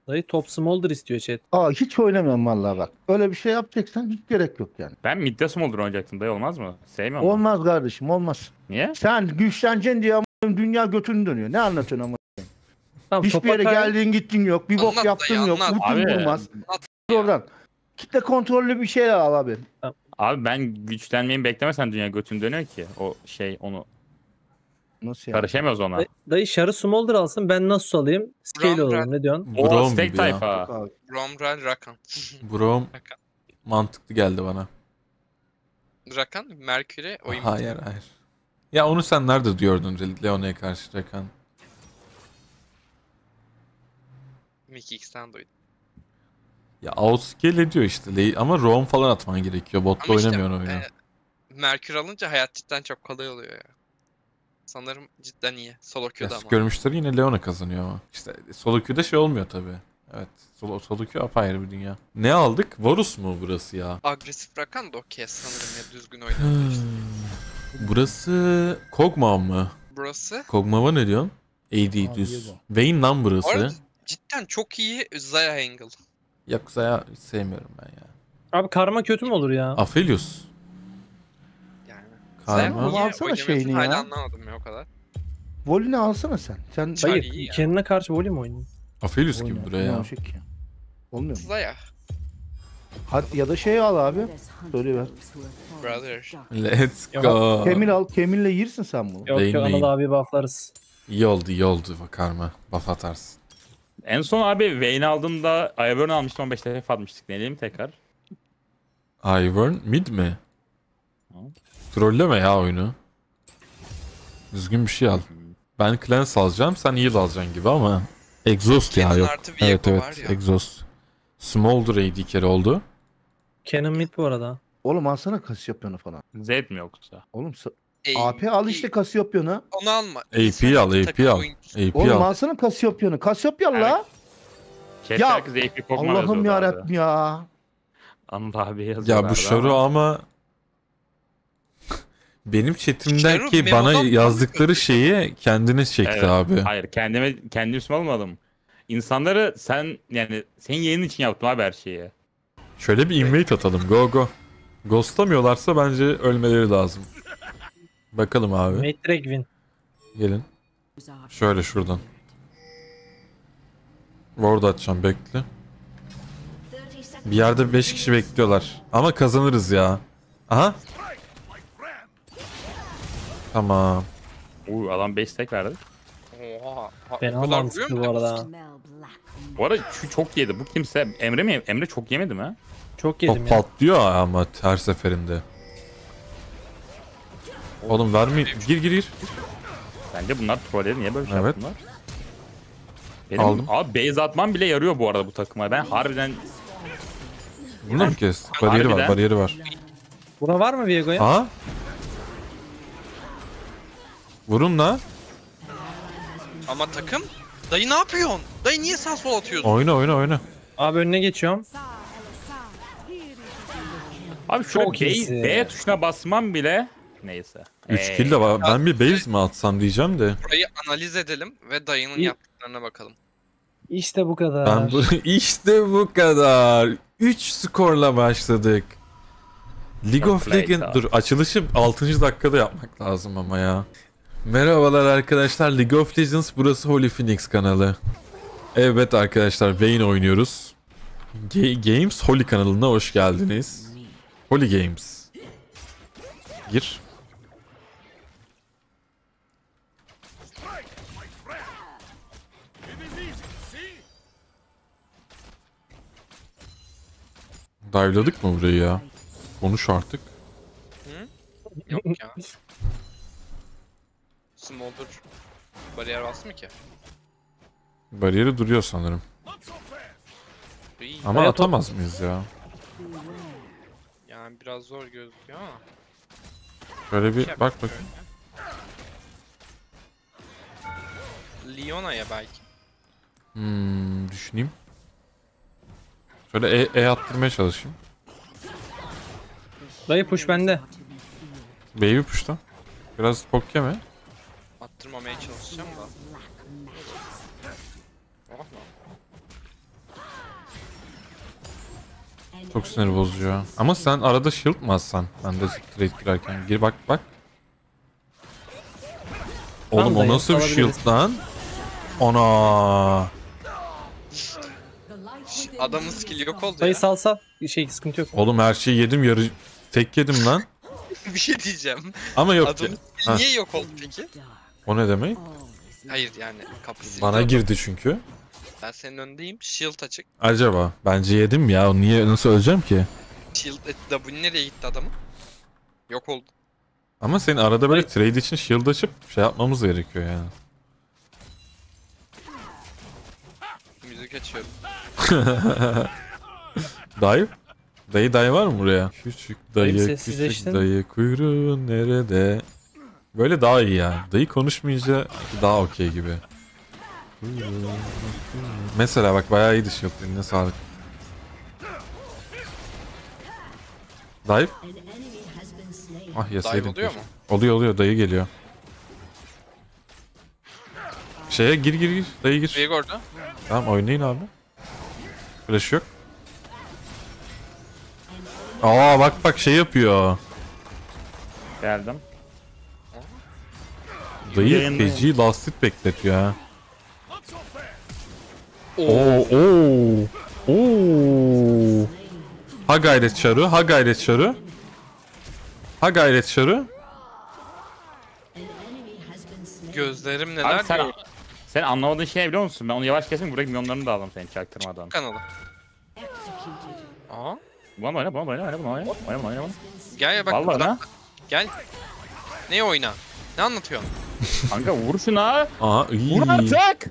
Dayı top smolder istiyor chat. Hiç oynamıyorum vallahi bak. Öyle bir şey yapacaksan hiç gerek yok yani. Ben midde smolder oynayacaktım dayı, olmaz mı? Sevmiyor musun? Olmaz kardeşim, olmaz. Niye? Sen güçleneceksin diye dünya götünü dönüyor. Ne anlatıyorsun ama? Tamam, Hiçbir yere topa geldiğin gittin yok. Bir bok Anlat yaptın dayı, yok. anlat. Ultin Abi, vurmaz. At Oradan. Kitle kontrollü bir şey al abi. Abi ben güçlenmeyi beklemesen dünya götünü dönüyor ki. O şey, onu Nasıl yani? karışamıyoruz ona. Dayı şarı smolder alsın, ben nasıl alayım? Scale Bram, alayım, ne diyorsun? O Braum stack gibi ya. tayfa. Abi. Bromrel Rakan. Braum Rakan. mantıklı geldi bana. Rakan, Merkür'e oyun Hayır. Ya onu sen nerede diyordun Leona'ya karşı Rakan? Mickey X'ten duydum. Ya outscale ediyor işte. Ama roam falan atman gerekiyor. Botta Ama işte, oynamıyor oyunu. Merkür alınca hayat cidden çok kolay oluyor ya. Sanırım cidden iyi. Solo queue'da ama. Görmüşleri yine Leona kazanıyor ama. İşte solo queue'da şey olmuyor tabi. Evet. Solo queue apayrı bir dünya. Ne aldık? Varus mu burası ya? Agresif Rakan da okey sanırım ya, düzgün oynanıyor işte. Burası Kog'Maw mı? Burası Kog'Maw'a ne diyorsun? AD Diego. düz. Vayne lan bu burası. arada cidden çok iyi Zaya Angle. Yoksa ya hiç sevmiyorum ben ya. Abi karma kötü mü olur ya? Aphelios. Yani. Karma. Zaya Ama niye alsana oynamıyorsun şeyini hala ya. anlamadım ya o kadar. Volini alsana sen. Sen Dayı iyi ya. kendine karşı volüm oynuyor. Aphelios gibi Oyna, buraya ya. oyna, şey ki. Olmuyor mu? Zaya. Hadi ya da şey al abi. Söyle ver. Brother. Let's Yok. go. Kemil al. Kemil'le yersin sen bunu. Yok Lane, yok, lane. Anıl abi bufflarız. İyi oldu Karma. Buff atarsın. En son abi Vayne aldığımda Ivern almıştım, 15 defa atmıştık. Ne diyeyim tekrar? Ivern mid mi? Hı. Trolleme ya oyunu. Düzgün bir şey al. Ben Cleanse alacağım, sen heal alacaksın gibi ama. Exhaust ya Kenan yok. artı Viego Evet var ya. Exhaust. Smolder AD kere oldu. Canon mid bu arada. Oğlum alsana Cassiopea'nı falan. Z mi yoksa? Oğlum Ey, AP al işte Cassiopea'nı. Onu alma. AP al, AP Takım al. oyuncusu. AP Oğlum al. alsana Cassiopea'nı. Cassiope'a Evet. la. Chat Ya, herkes AP Pokemon Allah'ım yazıyordu ya abi. Rabbim ya. Anıl abi yazıyorlardı Ya bu Sharu ama benim Sharu chatimdeki Memo'dan bana daha yazdıkları kötü. şeyi kendiniz çekti Evet. abi. Hayır, kendim üstüme almadım. İnsanları senin yayının için yaptım abi her şeyi. Şöyle bir invite atalım. Go. Ghostlamıyorlarsa bence ölmeleri lazım. Bakalım abi. Mate direkt win. Gelin. Şöyle şuradan. Ward atacağım, bekle. Bir yerde 5 kişi bekliyorlar. Ama kazanırız ya. Aha. Tamam. Adam 5 stack verdi. Oha. Fena o kadar mantıklı vuruyor bu mu? arada. Bu arada şu çok yedi. Bu kimse Emre mi? Emre çok yemedi mi? Çok yedim Top ya. patlıyor ama her seferinde. Oğlum vermeyin. Gir. Bence bunlar trolledi. Niye böyle bir şey Evet. yaptılar? Benim Aldım. abi base atmam bile yarıyor bu arada bu takıma. Ben harbiden Bunu da mı kestik? Bariyeri var, Harbiden. Buna var mı Viego'ya? Aa. Vurun la. Ama takım. Dayı ne yapıyorsun? Dayı niye sağ sol atıyorsun? Oyna. Abi önüne geçiyorum. abi şöyle Çok iyisin. B tuşuna basmam bile neyse. 3 kill de var. Ben bir base mi atsam diyeceğim de. Burayı analiz edelim ve dayının İyi. yaptıklarına bakalım. İşte bu kadar. Ben bu işte bu kadar. 3 skorla başladık. League of Played Legends abi. dur açılışı 6. dakikada yapmak lazım ama ya. Merhabalar arkadaşlar, League of Legends, burası Holy Phoenix kanalı. Evet arkadaşlar, Vayne oynuyoruz. Games Holy kanalına hoş geldiniz. Holy Games. Gir. Dive'ladık mı burayı ya? Konuş artık. Yok ya. Smolder bariyer bastı mı ki? Bariyeri duruyor sanırım. İyi. Ama Evet, atamaz mıyız ya? Yani biraz zor gözüküyor ama. Şöyle bir Şey bak yapalım bakayım. şöyle. Leona'ya belki. Düşüneyim. Şöyle E attırmaya çalışayım. Dayı push bende. Baby push'ta. Biraz pok yeme. Attırmamaya çalışacağım da. Oh lan. Çok sinir bozucu ya. Ama sen arada shield mı atsan? Ben de trade girerken. Gir bak bak. Oğlum Tamam o dayı, nasıl bir alabiliriz. shield lan? Ana. Adamın skill'i yok oldu Dayı ya. sal. Şey sıkıntı yok. Oğlum her şeyi yedim yarı tek yedim lan. Bir şey diyeceğim. Ama yok Adamın ya. skill'i Ha. niye yok oldu peki? O ne demek? Hayır yani kapısı. Bana girdi çünkü. Ben senin önündeyim. Shield açık. Acaba bence yedim ya. Niye nasıl öleceğim ki? Shield W nereye gitti adamın? Yok oldu. Ama senin arada böyle trade için shield açıp şey yapmamız gerekiyor yani. Müzik açıyorum. Dive? Dayı var mı buraya? Küçük dayı, Dayı küçük sessizleştin. dayı, kuyruğun nerede? Böyle daha iyi ya. Dayı konuşmayınca daha okey gibi. Mesela bak bayağı iyi shield. Eline sağlık. Dive? Ah Dive yasaydım. oluyor mu? Oluyor dayı geliyor. Şeye gir dayı gir. Vigor'da. Tamam oynayın abi. Flash yok. Aa bak şey yapıyor. Geldim. Dayı Yayınlayın. feci last hit bekletiyor ha. Oo. Oo. Ha gayret çarı, ha gayret çarı. Ha gayret çarı. Gözlerim neler Abi sen, görüyor. sen anlamadığın şey biliyor musun? Ben onu yavaş kesmek buraya milyonlarını da aldım seni çaktırmadan. Kanalı. Aha. Bana oyna. Oyna. Gel ya bak. Vallahi bırak. lan. Gel. Ne oyna? Ne anlatıyorsun? Kanka vur şuna. Aa iyi. Vur artık.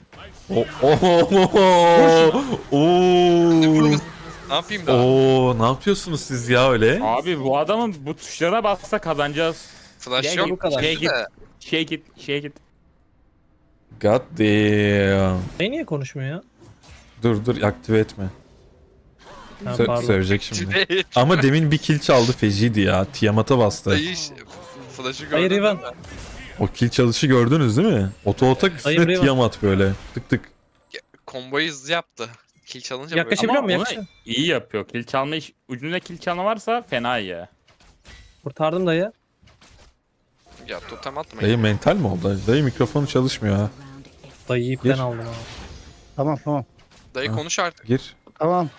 Oo. Ne yapayım daha? Oo, ne yapıyorsunuz siz ya öyle? Abi bu adamın bu tuşlara bassa kazanacağız. Flash Gel, yok. bu kadar. Şeye git. de. Şeye git. God damn. Dayı niye konuşmuyor ya? Dur aktive etme. Ha, pardon. Sövecek şimdi. Ama demin bir kill çaldı feciydi ya. Tiamat'a bastı. Dayı flash'ı Hayır, gördün Ivan. mü? O kill çalışı gördünüz değil mi? Otoatak üstüne Hayır, Ivan. Tiamat böyle. Tık tık. Komboyu hızlı yaptı. Kill çalınca böyle. Yaklaşabiliyor Ama muyum? onu Yaklaşıyor. iyi yapıyor. Kill çalma iş, ucunda kill çalma varsa fena iyi. Kurtardım dayı. Ya totem atma. Dayı mental mi oldu? Dayı mikrofonu çalışmıyor ha. Dayıyı ipten Gir. aldım abi. Tamam. Dayı Ha. konuş artık. Gir. Tamam.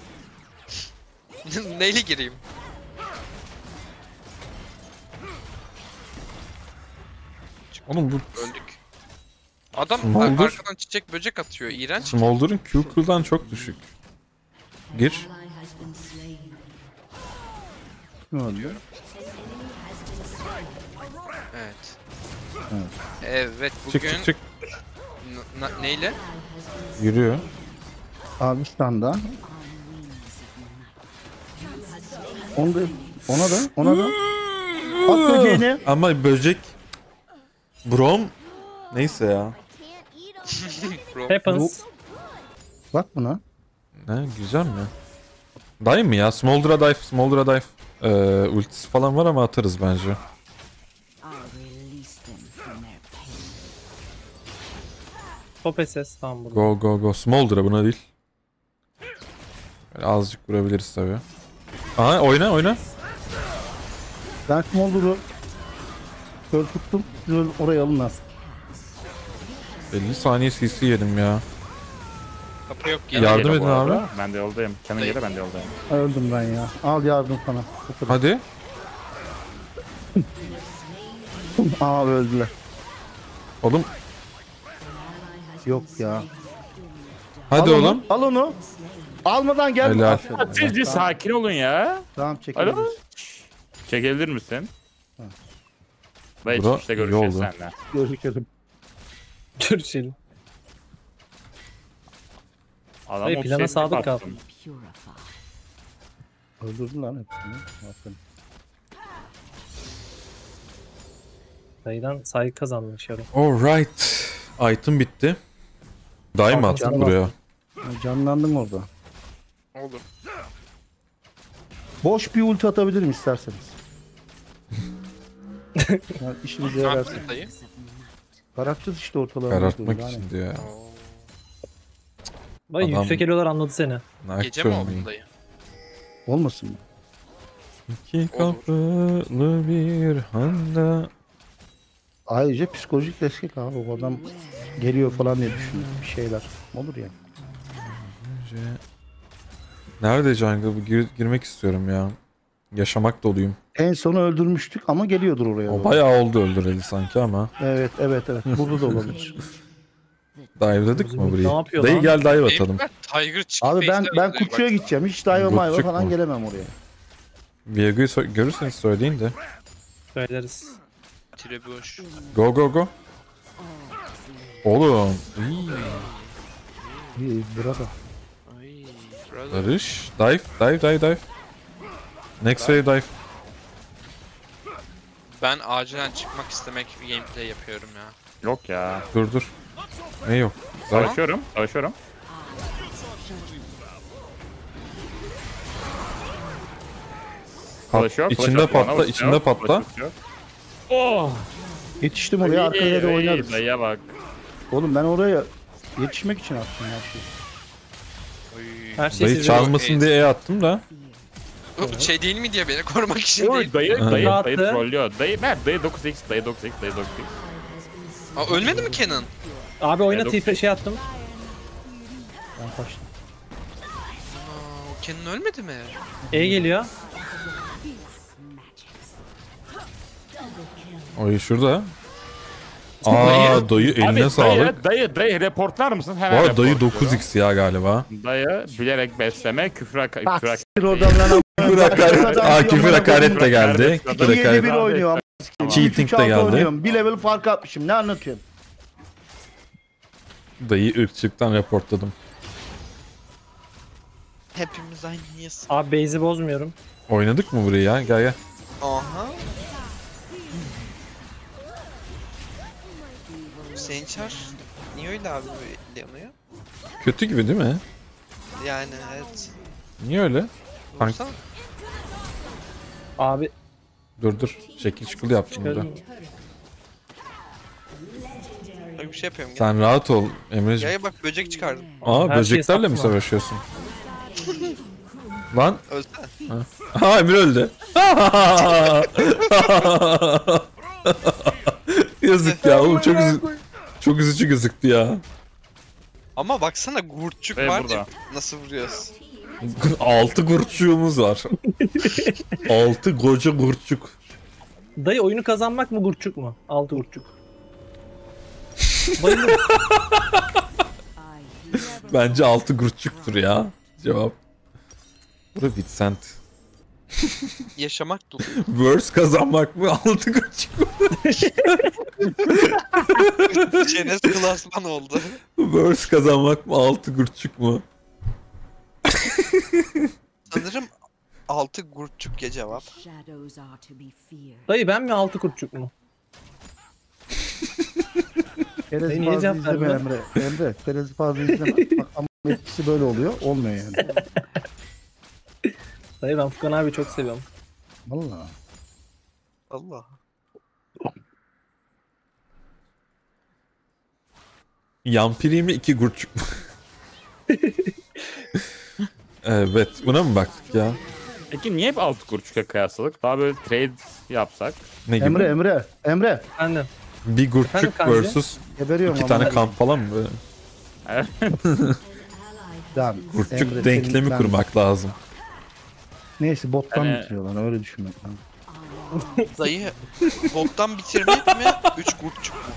Neyle gireyim? Oğlum bu Öldük. Adam Smolder. arkadan çiçek böcek atıyor. İğrenç. Smolder'ın Q cool'dan çok düşük. Gir. Ne oluyor? Evet. Evet Çık bugün çık. neyle? Yürüyor. Abi standa. Ona da. At böceğini. Ama böcek. Brom. Neyse ya. Happens. Bak buna. Ne güzel mi? Dive mi ya? Smolder'a dive. Ultisi falan var ama atarız bence. Top SS tamam burada. Go. Smolder'a buna değil. Böyle azıcık vurabiliriz tabii. Aha oyna. Ben Smolder'ı kör tuttum. Siz oraya alın az. 50 saniye CC yedim ya. Kapı yok. Yardım Geliyor edin bu arada. abi. Ben de yoldayım. Kenan geliyor ben de yoldayım. Öldüm ben ya. Al yardım sana. Bu kadar. Hadi. Aa öldüler. Oğlum. Yok ya. Hadi Al oğlum. Onu, al onu. Almadan gel. Helal. Aferin. Siz bir sakin olun ya. Tamam çekebiliriz. Alo. Çekebilir misin? Dayı Bura çıkışta iyi görüşürüz oldu. seninle. Görüşelim. Churchill. Adam Dayı, plana 37 sadık attım. kaldın. Öldürdün lan hepsini. Aferin. Dayıdan saygı kazanmış yarım. Alright. Item bitti. Dive mi attık Canı buraya? Ya, canlandım orada. Olur. Boş bir ulti atabilirim isterseniz. Yani işinize Ne yararsa. yaptın dayı? Karartacağız işte ortalığı. Karartmak Yani. için diyor ya. Oo. Dayı Adam- yüksek elolar anladı seni. Gece mi Naktör oldu muyum? dayı? Olmasın mı? İki kapılı bir handa. Ayrıca psikolojik destek abi. O adam geliyor falan diye düşünüyor. Bir şeyler. Olur yani. Nerede jungle? Bu girmek istiyorum ya. Yaşamak doluyum. En sonu öldürmüştük ama geliyordur oraya. O doğru. bayağı oldu öldüreli sanki ama. Evet. Burada da olabilir. Dive'ladık Bizim mı ne burayı? yapıyor Dayı lan? gel dive atalım. Tiger çıktı. Abi ben Kurtçu'ya gideceğim. Hiç dive mayva Kurtçuk falan mu? gelemem oraya. Viego'yu görürseniz söyleyin de. Söyleriz. Trebuş. Go go go. Oğlum. iyi. İyi burada. Ay, brother. Barış. Dive. Next wave dive. Ben acilen çıkmak istemek bir gameplay yapıyorum ya. Yok ya. Dur. Ne yok? Dive. Savaşıyorum. Savaşıyor. İçinde patla. Oh! Yetiştim oraya, arkaya da oynarız. Dayıya bak. Oğlum ben oraya yetişmek için attım her şeyi. Oy. Her şey Dayı size. çalmasın diye attım da. O şey değil mi diye beni korumak için Oy değil. dayı Rahattı. trollüyor. Dayı 9x, dayı 9x. Aa, ölmedi mi Kenan? Abi oyna Yok. tipe şey attım. Ben kaçtım. Aa, o Kenan ölmedi mi? E geliyor. Oy şurada. Aa dayı eline sağlık. Dayı reportlar mısın? Bu Hemen arada dayı reportluyorum. 9x ya galiba. Dayı bilerek besleme, küfür Bak s**tir oradan lan. Küfür hakaret. Aa küfür hakaret de geldi. Küfür 2-7-1 hakaret. oynuyor ama. Cheating de 3-6 geldi. oynuyorum. Bir level fark atmışım. Ne anlatıyorsun? Dayı ırkçılıktan reportladım. Hepimiz aynıyız. Abi base'i bozmuyorum. Oynadık mı burayı ya? Gel. Aha. Hüseyin Çar niye öyle abi böyle yanıyor? Kötü gibi değil mi? Yani evet. Niye öyle? Tank- Vursana. Abi Dur. Şekil şukul yaptım burada. Bak bir şey yapıyorum. Gel. Sen rahat ol Emre'ciğim. Yaya bak böcek çıkardım. Aa Her böceklerle şeyi mi satma. savaşıyorsun? Lan. Ölsene. Ha Emre öldü. Yazık ya oğlum çok üzücü gözüktü ya. Ama baksana gurtçuk Ve var burada. ya nasıl vuruyoruz. 6 gurtçuğumuz var. 6 koca gurtçuk. dayı oyunu kazanmak mı gurçuk mu? 6 gurçuk. Bayıldım. Bence 6 gurtçuktur ya. Cevap. Bu da Vincent. Yaşamak dolu. Worst kazanmak mı? 6 gurtçuk mu? Çenes klasman oldu. Worst kazanmak mı? 6 gurtçuk mu? Sanırım 6 gurtçuk ya cevap. Dayı ben mi 6 gurçuk mu? Perez'i Niye fazla cevap izleme vermiyor? Emre. Perez'i fazla izleme. Bak ama etkisi böyle oluyor. Olmuyor yani. Dayı ben Furkan abi çok seviyorum. Valla. Allah. Yampiri mi 2 gurtçuk mu? Evet buna mı baktık ya? Peki niye hep alt kurçuka kıyasladık? Daha böyle trade yapsak. Ne gibi? Emre. Annem. Bir Efendim gurtçuk kanka? versus Geberiyorum 2 ama. tane kamp falan mı böyle? Tamam, Gurtçuk Emre, denklemi senin- ben- kurmak lazım. Neyse bottan Yani- bitiriyorlar. Öyle düşünmek lazım. Dayı bottan bitirmek mi? 3 gurtçuk mu?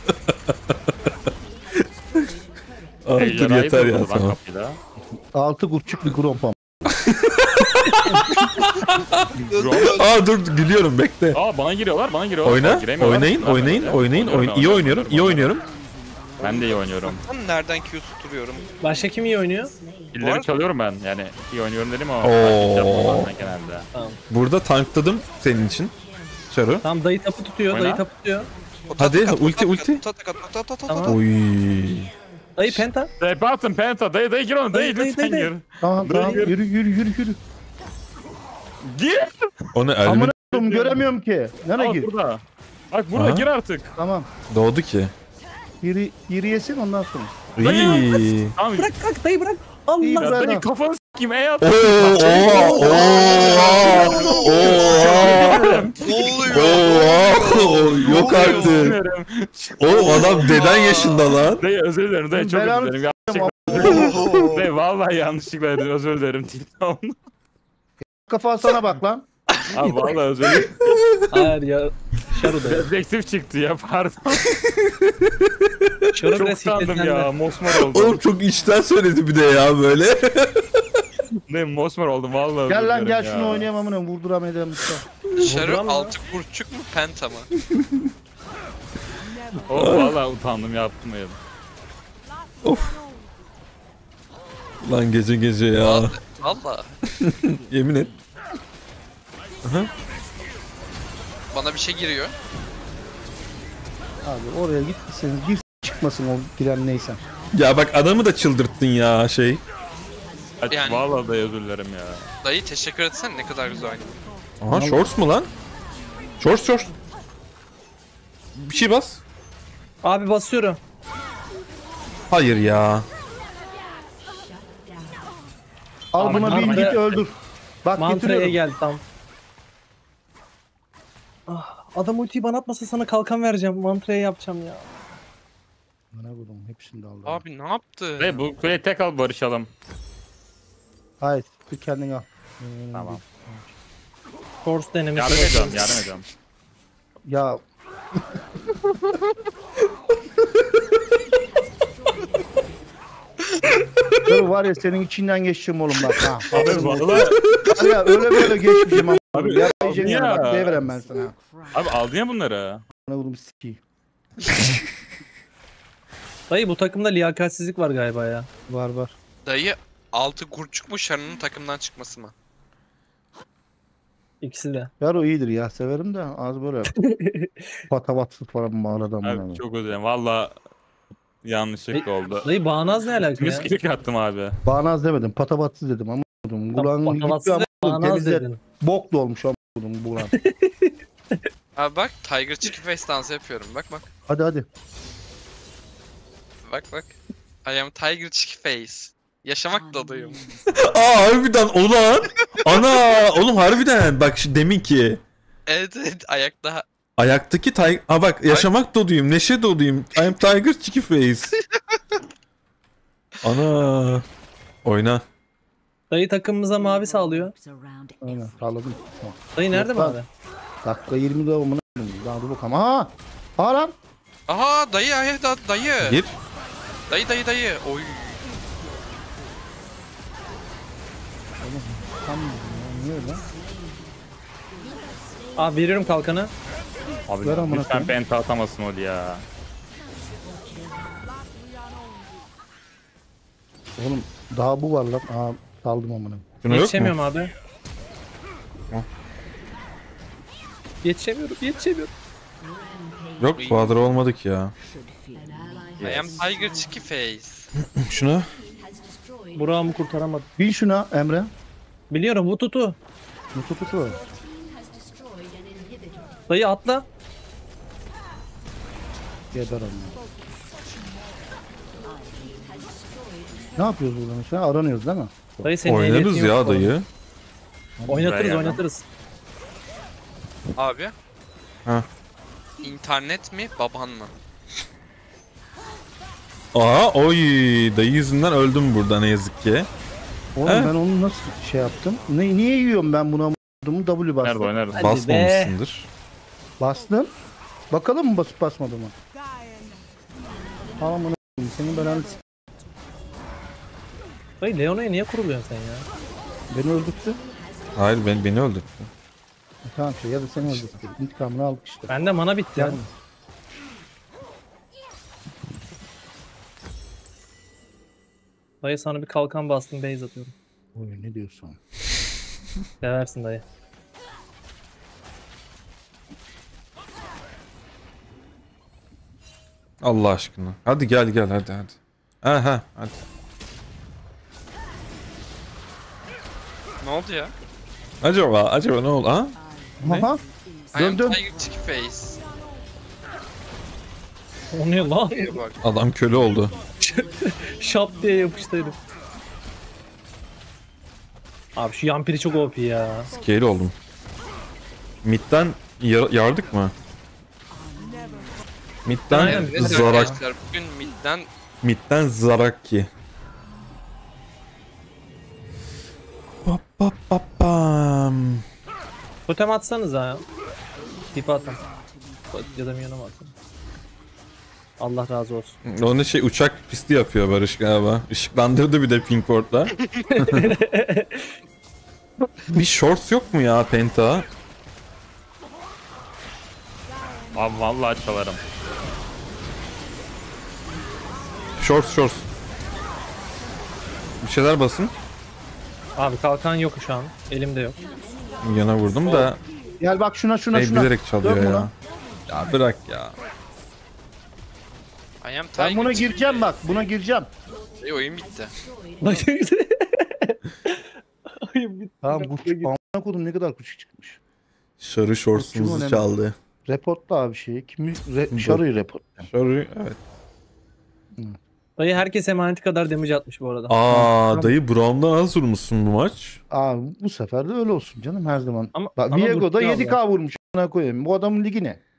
Ay, dur Ejderhayı yeter da ya vurdu lan tamam. kapıyla. 6 kurtçuk bir grompam. Aa dur gülüyorum bekle. Aa bana giriyorlar. Oyna, Giremiyorlar. oynayın. İyi oynuyorum. Ben de iyi oynuyorum. Ben nereden Q tutturuyorum? Başka kim iyi oynuyor? Killeri arada- çalıyorum ben. Yani iyi oynuyorum dedim ama. Oo. yapmam ben genelde. Burada tankladım senin için. Çaro. Tamam dayı tapı tutuyor. Oyna. Dayı tapı tutuyor. Hadi, ulti. Tamam. Oy. Dayı penta. Tepe attım penta. Dayı gir onu. Dayı Dayı, lütfen dayı. gir. Tamam Dur, yürü. Gir. Onu Amına elimi koyayım, göremiyorum ki. Nereye Al gir? burada. Bak burada Aha. gir artık. Tamam. doğdu ki. Yeri yesin ondan sonra. İyi. Tamam. Bırak dayı bırak. Allah. İyi, Ya Bravo. dayı kafanı sikeyim ey at. Oo, Ne oluyor? yok artık. Oğlum adam deden yaşında lan. Dayı özür dilerim dayı çok Belanı özür dilerim. Dayı vallahi yanlışlıkla dedim özür dilerim. Kafa sana bak lan. Abi vallahi özür dilerim. Hayır ya. Şaru da. Dedektif çıktı ya pardon. Şaru Çok biraz utandım hiddetlendi. ya mosmor oldum. Oğlum çok içten söyledi bir de ya böyle. Ne mosmor oldum vallahi. Gel lan özür gel dilerim şunu ya. oynayalım amına vurduramayacağım Mustafa. Şarı Vurduran mı? altı kurtçuk mu penta mı? Oh vallahi utandım yaptım ya. Lan gece gece ya. Valla. Yemin et. Bana bir şey giriyor. Abi oraya git senin gir çıkmasın o giren neysen. Ya bak adamı da çıldırttın ya şey. Yani- Vallahi dayı özür dilerim ya. Dayı teşekkür etsen ne kadar güzel oynadın. Aha shorts mu lan? Shorts. Bir şey bas. Abi basıyorum. Hayır ya. Al Ama buna bin mantra- git öldür. Bak Mantra'ya getiriyorum. geldi tam. Ah, adam ultiyi bana atmasa sana kalkan vereceğim. Mantra'ya yapacağım ya. Bana vurdum hepsini de aldım. Abi ne yaptı? Dayı bu kuleyi tek al barışalım. Hayır bir kendin al. Tamam. Force denemesi. Yardım ediyorum yardım ediyorum. Ya Dur var ya senin içinden geçeceğim oğlum bak ha. Abi vallahi Var ya öyle böyle geçmeyeceğim ama. Abi, Ya diyeceğim ya. yani bak devrem ben sana. abi aldın ya bunları. Bana vurdum sikiyim. Dayı bu takımda liyakatsizlik var galiba ya. Var. Dayı altı kurtçuk mu Şarı'nın takımdan çıkması mı? İkisi de. Yaro iyidir ya severim de az böyle patavatsız falan mağaradan Abi bana. çok özür dilerim. Valla yanlışlıkla oldu. Dayı bağnaz ne alaka ya? Miskilik attım abi. Bağnaz demedim patavatsız dedim ama vurdum. Kulağın Patavatsız gitti ve ama bağnaz denizde dedin. bok dolmuş ama vurdum bulan. Abi bak Tiger Chicken Face dansı yapıyorum. Bak. Hadi. Bak. I am Tiger Chicken Face. Yaşamak doluyum. Aa harbiden ulan. Ana oğlum harbiden bak şu deminki. Evet ayakta. Ayaktaki Aa bak yaşamak doluyum, neşe doluyum. I'm Tiger Chicky Face. Ana. Oyna. Dayı takımımıza mavi sağlıyor. Aynen sağladım. Tamam. Dayı nerede Yok lan. mavi? Dakika 20 de amına koyayım. Daha dur bakalım. Aha! Aha lan! Aha dayı dayı. Gir. Dayı. Oy. Tam niye öyle? Abi veriyorum kalkanı. Abi Ver amına lütfen koyayım. penta atamasın o ya. Oğlum daha bu var lan. Aa saldım amına. Şuna yok mu? Yetişemiyorum abi. Hı. Yetişemiyorum. Yok Bahadır olmadık ya. I am Tiger Chicken Face. Şuna. Burak'ımı kurtaramadım. Bin şuna Emre. Biliyorum bu tutu. Bu tutu. Dayı atla. Geber onu. Ne yapıyoruz burada mesela? Aranıyoruz değil mi? Dayı senin Oynarız ehliyetin ya yok bu arada. dayı. Oynatırız Buraya oynatırız. Abi. Ha. İnternet mi baban mı? Aa oy dayı yüzünden öldüm burada ne yazık ki. Oğlum He? ben onu nasıl şey yaptım? Niye yiyorum ben buna W Nerede bastım? oynarız? Hadi Basmamışsındır. Bastım. Bakalım mı basıp basmadı mı? Tamam bunu senin belanı s- Dayı Leona'ya niye kuruluyorsun sen ya? beni öldürttü. Hayır beni öldürttü. Tamam şey ya da seni öldürttü. İntikamını aldık işte. Bende mana bitti ya. Yani. Dayı sana bir kalkan bastım base atıyorum. Oy ne diyorsun? Seversin dayı. Allah aşkına. Hadi gel hadi. Aha hadi. Ne oldu ya? Acaba ne oldu? Ha? Ne? Aha. I am Dön. Tiger Chicken Face. O ne lan? Bak. Adam köle oldu. Şap diye yapıştı herif. Abi şu yampiri çok OP ya. Scale oldum. Mid'den yardık mı? Mid'den Aynen, Evet Zarak. arkadaşlar bugün Mid'den Zaraki. Bam. Totem atsanıza ya. Tip atın. Ya da minyona mı atın? Allah razı olsun. Onu uçak pisti yapıyor Barış galiba. Işıklandırdı bir de Pinkford'la. Bir shorts yok mu ya Penta? Abi vallahi çalarım. Shorts. Bir şeyler basın. Abi kalkan yok şu an. Elimde yok. Yana vurdum da Gel bak şuna. bilerek çalıyor Dön ya. buna. Ya bırak ya. I am Ben buna Tiger. gireceğim bak. Buna gireceğim. Oyun bitti. Tamam kuş. Amına kodum ne kadar kuş çıkmış. Sarı Çok shorts'umuzu önemli. çaldı. Reportla abi şeyi. Şarıyı report. Sarı evet. Dayı herkes emaneti kadar damage atmış bu arada. Aa dayı Brown'dan az vurmuşsun bu maç. Abi bu sefer de öyle olsun canım her zaman. Ama Bak ama Viego'da Burki 7K vurmuş. Amına koyayım. Bu adamın ligi ne?